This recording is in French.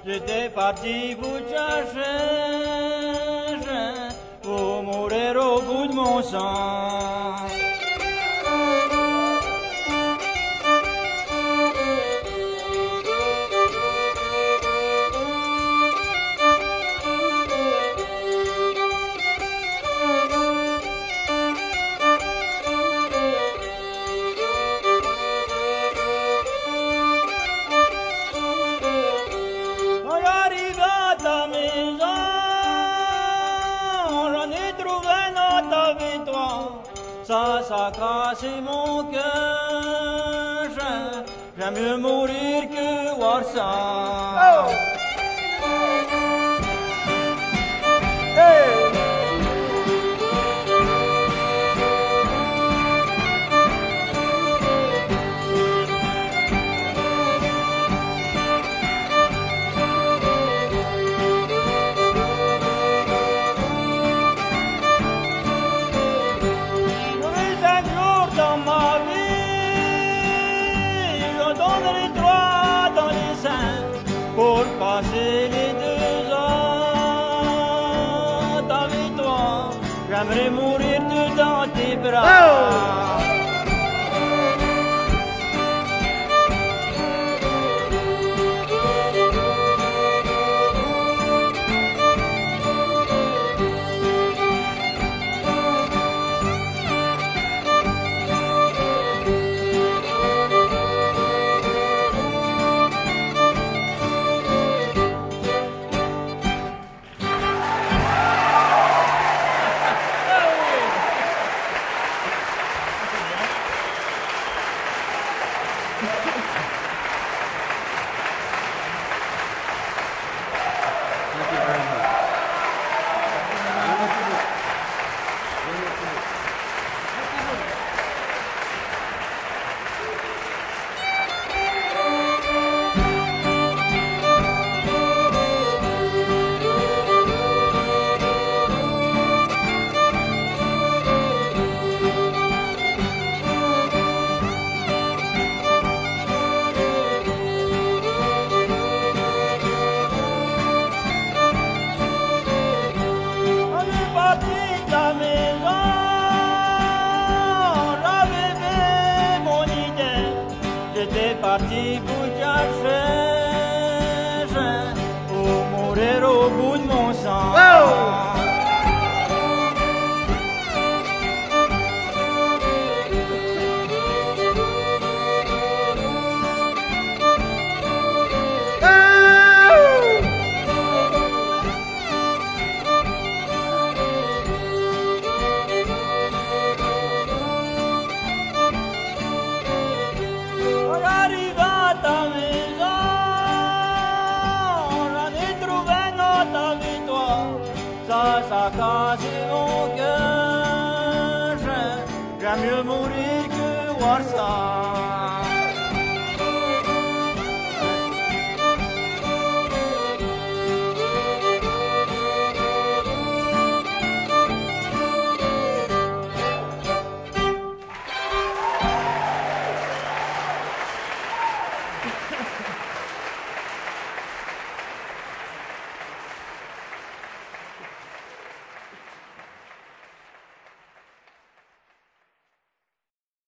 j'étais parti vous chercher, pour mourir au bout de mon sang. Ça a cassé mon cœur, j'aime mieux mourir que voir ça. Oh! Hey! Pour passer les 2 ans avec toi, j'aimerais mourir dans tes bras. Oh! J'étais parti pour chercher, pour mourir au bout de mon sang. Oh! Ça a cassé mon cœur, j'aime mieux mourir que voir ça.